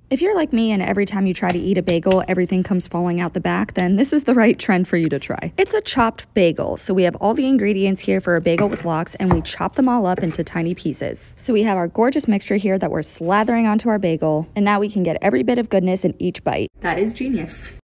If you're like me and every time you try to eat a bagel, everything comes falling out the back, then this is the right trend for you to try. It's a chopped bagel. So we have all the ingredients here for a bagel with lox, and we chop them all up into tiny pieces. So we have our gorgeous mixture here that we're slathering onto our bagel, and now we can get every bit of goodness in each bite. That is genius.